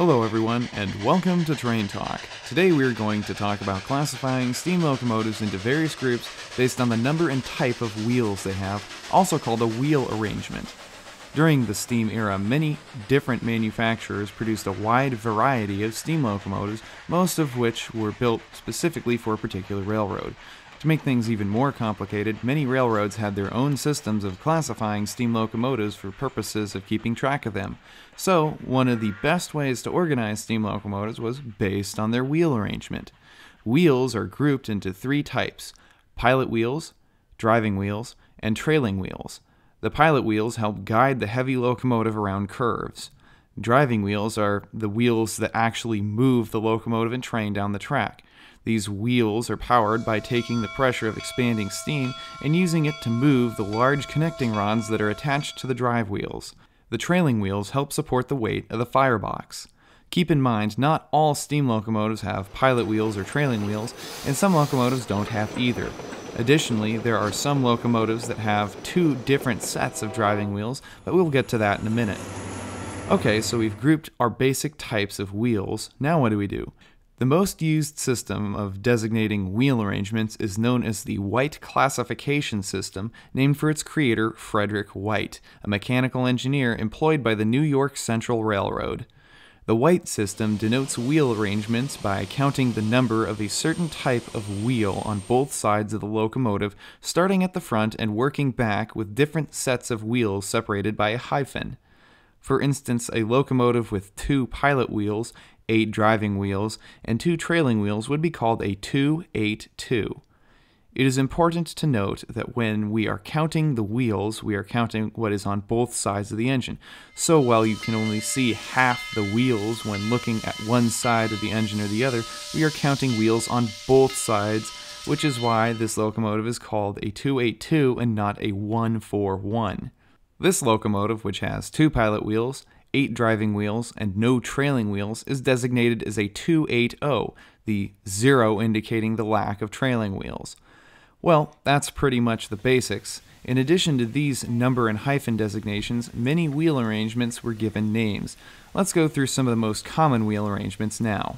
Hello everyone, and welcome to Train Talk. Today we are going to talk about classifying steam locomotives into various groups based on the number and type of wheels they have, also called a wheel arrangement. During the steam era, many different manufacturers produced a wide variety of steam locomotives, most of which were built specifically for a particular railroad. To make things even more complicated, many railroads had their own systems of classifying steam locomotives for purposes of keeping track of them. So, one of the best ways to organize steam locomotives was based on their wheel arrangement. Wheels are grouped into three types: pilot wheels, driving wheels, and trailing wheels. The pilot wheels help guide the heavy locomotive around curves. Driving wheels are the wheels that actually move the locomotive and train down the track. These wheels are powered by taking the pressure of expanding steam and using it to move the large connecting rods that are attached to the drive wheels. The trailing wheels help support the weight of the firebox. Keep in mind, not all steam locomotives have pilot wheels or trailing wheels, and some locomotives don't have either. Additionally, there are some locomotives that have two different sets of driving wheels, but we'll get to that in a minute. Okay, so we've grouped our basic types of wheels. Now what do we do? The most used system of designating wheel arrangements is known as the Whyte classification system, named for its creator, Frederick Whyte, a mechanical engineer employed by the New York Central Railroad. The Whyte system denotes wheel arrangements by counting the number of a certain type of wheel on both sides of the locomotive, starting at the front and working back with different sets of wheels separated by a hyphen. For instance, a locomotive with 2 pilot wheels, 8 driving wheels, and 2 trailing wheels would be called a 2-8-2. It is important to note that when we are counting the wheels, we are counting what is on both sides of the engine. So while you can only see half the wheels when looking at one side of the engine or the other, we are counting wheels on both sides, which is why this locomotive is called a 2-8-2 and not a 1-4-1. This locomotive, which has 2 pilot wheels, 8 driving wheels, and no trailing wheels, is designated as a 2-8-0, the 0 indicating the lack of trailing wheels. Well, that's pretty much the basics. In addition to these number and hyphen designations, many wheel arrangements were given names. Let's go through some of the most common wheel arrangements now.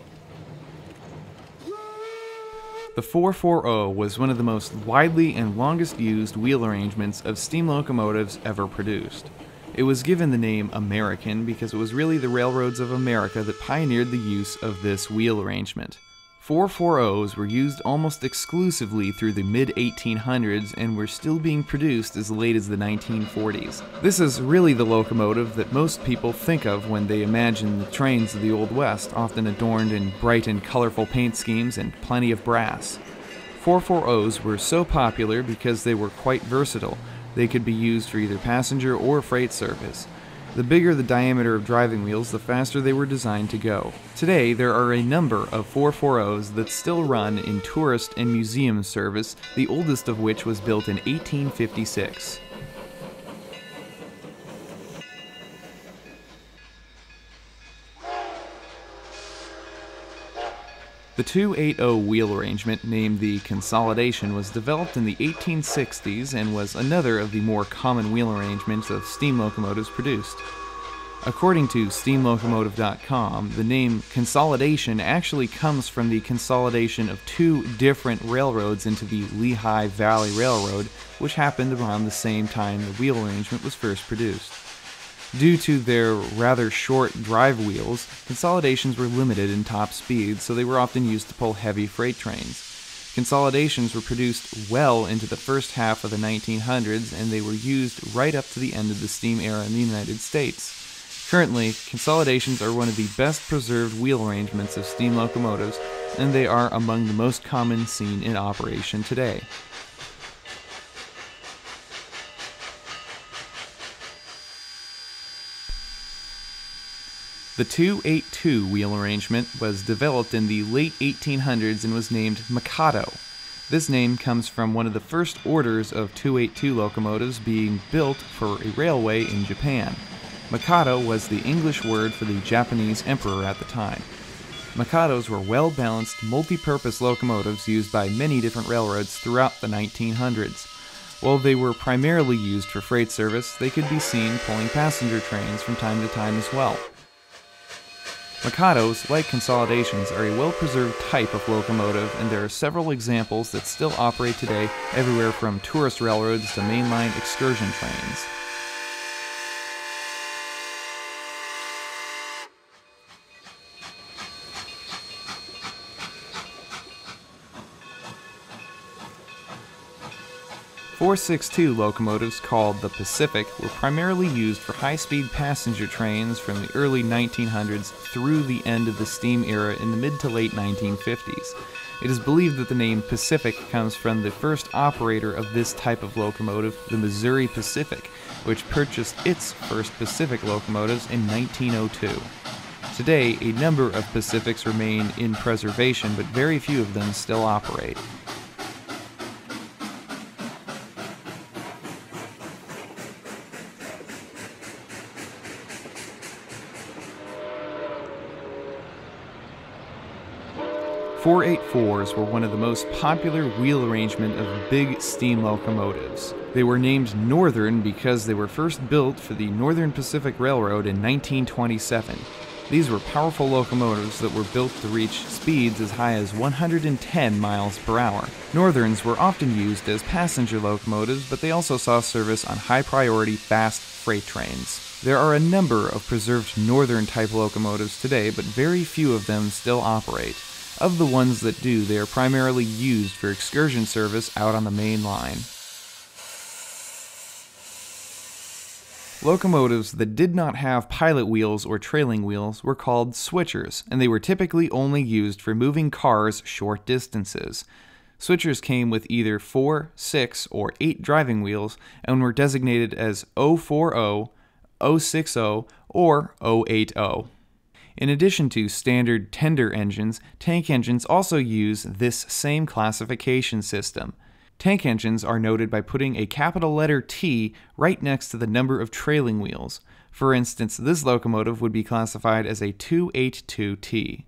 The 440 was one of the most widely and longest used wheel arrangements of steam locomotives ever produced. It was given the name American because it was really the railroads of America that pioneered the use of this wheel arrangement. 440s were used almost exclusively through the mid-1800s and were still being produced as late as the 1940s. This is really the locomotive that most people think of when they imagine the trains of the Old West, often adorned in bright and colorful paint schemes and plenty of brass. 440s were so popular because they were quite versatile. They could be used for either passenger or freight service. The bigger the diameter of driving wheels, the faster they were designed to go. Today, there are a number of 440s that still run in tourist and museum service, the oldest of which was built in 1856. The 2-8-0 wheel arrangement, named the consolidation, was developed in the 1860s and was another of the more common wheel arrangements of steam locomotives produced. According to steamlocomotive.com, the name consolidation actually comes from the consolidation of 2 different railroads into the Lehigh Valley Railroad, which happened around the same time the wheel arrangement was first produced. Due to their rather short drive wheels, consolidations were limited in top speed, so they were often used to pull heavy freight trains. Consolidations were produced well into the first half of the 1900s, and they were used right up to the end of the steam era in the United States. Currently, consolidations are one of the best preserved wheel arrangements of steam locomotives, and they are among the most common seen in operation today. The 2-8-2 wheel arrangement was developed in the late 1800s and was named Mikado. This name comes from one of the first orders of 2-8-2 locomotives being built for a railway in Japan. Mikado was the English word for the Japanese emperor at the time. Mikados were well-balanced, multi-purpose locomotives used by many different railroads throughout the 1900s. While they were primarily used for freight service, they could be seen pulling passenger trains from time to time as well. Mikados, like consolidations, are a well-preserved type of locomotive, and there are several examples that still operate today everywhere from tourist railroads to mainline excursion trains. .462 locomotives called the Pacific were primarily used for high-speed passenger trains from the early 1900s through the end of the steam era in the mid to late 1950s. It is believed that the name Pacific comes from the first operator of this type of locomotive, the Missouri Pacific, which purchased its first Pacific locomotives in 1902. Today, a number of Pacifics remain in preservation, but very few of them still operate. .484s were one of the most popular wheel arrangement of big steam locomotives. They were named Northern because they were first built for the Northern Pacific Railroad in 1927. These were powerful locomotives that were built to reach speeds as high as 110 miles per hour. Northerns were often used as passenger locomotives, but they also saw service on high-priority fast freight trains. There are a number of preserved Northern-type locomotives today, but very few of them still operate. Of the ones that do, they are primarily used for excursion service out on the main line. Locomotives that did not have pilot wheels or trailing wheels were called switchers, and they were typically only used for moving cars short distances. Switchers came with either 4, 6, or 8 driving wheels and were designated as 040, 060, or 080. In addition to standard tender engines, tank engines also use this same classification system. Tank engines are noted by putting a capital letter T right next to the number of trailing wheels. For instance, this locomotive would be classified as a 282T.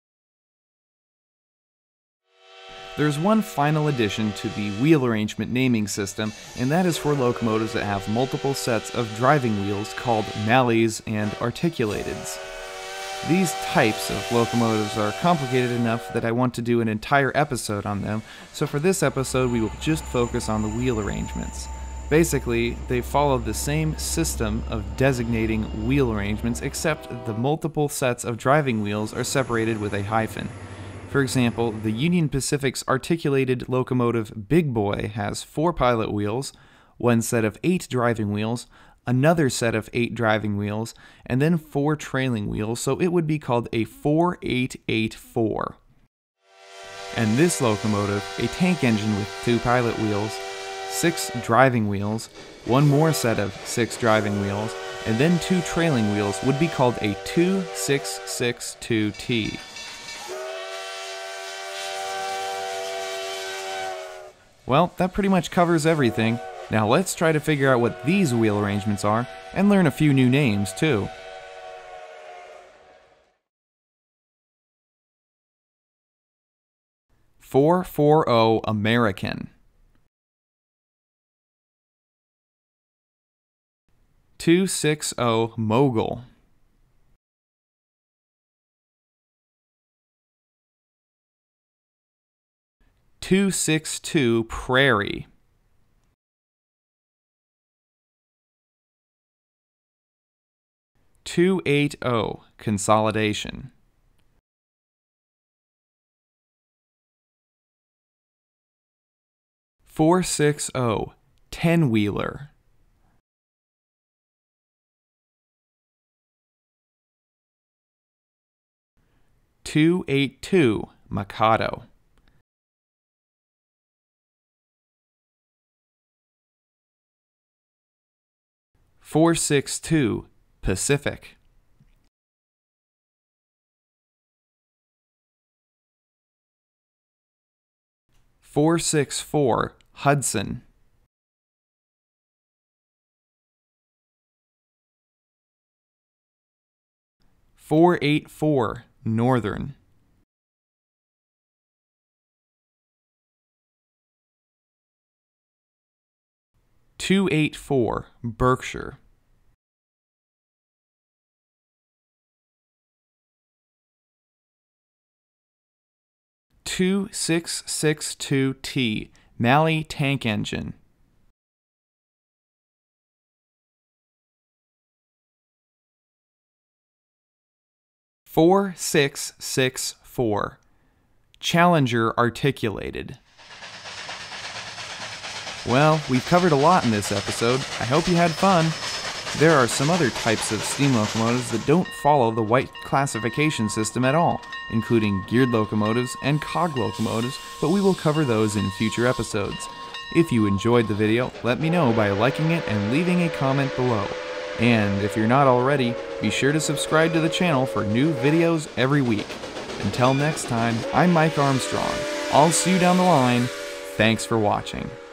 There's one final addition to the wheel arrangement naming system, and that is for locomotives that have multiple sets of driving wheels called Mallets and Articulateds. These types of locomotives are complicated enough that I want to do an entire episode on them, so for this episode we will just focus on the wheel arrangements. Basically, they follow the same system of designating wheel arrangements, except the multiple sets of driving wheels are separated with a hyphen. For example, the Union Pacific's articulated locomotive Big Boy has 4 pilot wheels, one set of 8 driving wheels, another set of 8 driving wheels, and then 4 trailing wheels, so it would be called a 4884. And this locomotive, a tank engine with 2 pilot wheels, 6 driving wheels, one more set of 6 driving wheels, and then 2 trailing wheels would be called a 2662T. Well, that pretty much covers everything. Now let's try to figure out what these wheel arrangements are, and learn a few new names too. .440 American, 260 Mogul, 262 Prairie, 280 Consolidation, 460 Ten-Wheeler, 282 Mikado, 462 Pacific, 464 Hudson, 484 Northern, 284 Berkshire, 2662T Malley tank engine. 4664 Challenger articulated. Well, we've covered a lot in this episode. I hope you had fun. There are some other types of steam locomotives that don't follow the Whyte classification system at all, including geared locomotives and cog locomotives, but we will cover those in future episodes. If you enjoyed the video, let me know by liking it and leaving a comment below. And if you're not already, be sure to subscribe to the channel for new videos every week. Until next time, I'm Mike Armstrong. I'll see you down the line. Thanks for watching.